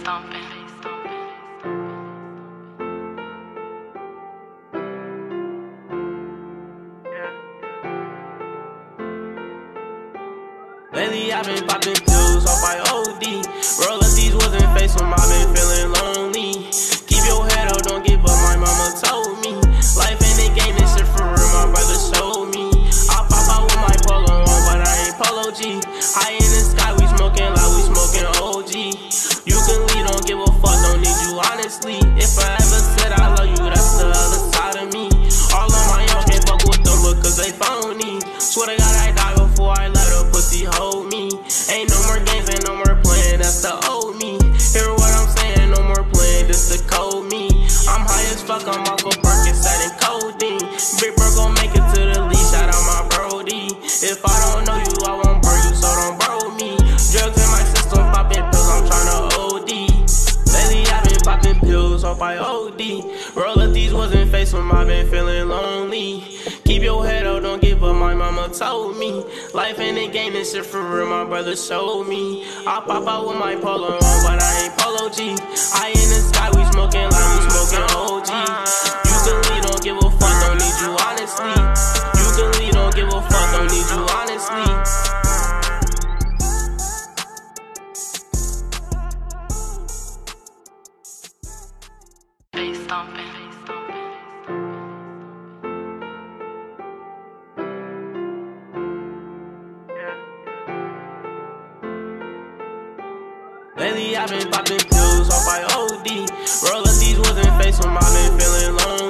stomping. Lately I've been popping pills off my OD. Roll up these woods and face them, I've been feeling lonely. Keep your head up, don't give up, my mama told me. Life ain't a game, this shit for real, my brother showed me. I pop out with my polo on, but I ain't Polo G. High in the sky, we smoking like we smoking OG. You can leave, don't give a fuck, don't need you honestly. If I ever said I love you, that's the other side of me. All on my own, can't fuck with them because they phony. Swear to God I die before I let a pussy hold me. Ain't no more games, ain't no more playing, that's the old me. Hear what I'm saying, no more playing, this the cold me. I'm high as fuck, I'm off of Percocet and codeine. Big bro gon' make it to the leash, shout out my brody. If I don't know you, I won't burn you, so don't bro me. Drugs in my system, popping pills, I'm tryna OD. Lately I've been popping pills off my OD. Roll up these woods and face them, I've been feeling lonely. Keep your head up, don't give up, my mama told me. Life ain't a game, this shit for real, my brother showed me. I pop out with my polo on, but I ain't Polo G. High in the sky, we smoking like we smoking OG. You can leave, don't give a fuck, don't need you honestly. You can leave, don't give a fuck, don't need you honestly. Face stomping. Lately I've been popping pills off my OD. Roll up these woods and face them, I've been feeling lonely.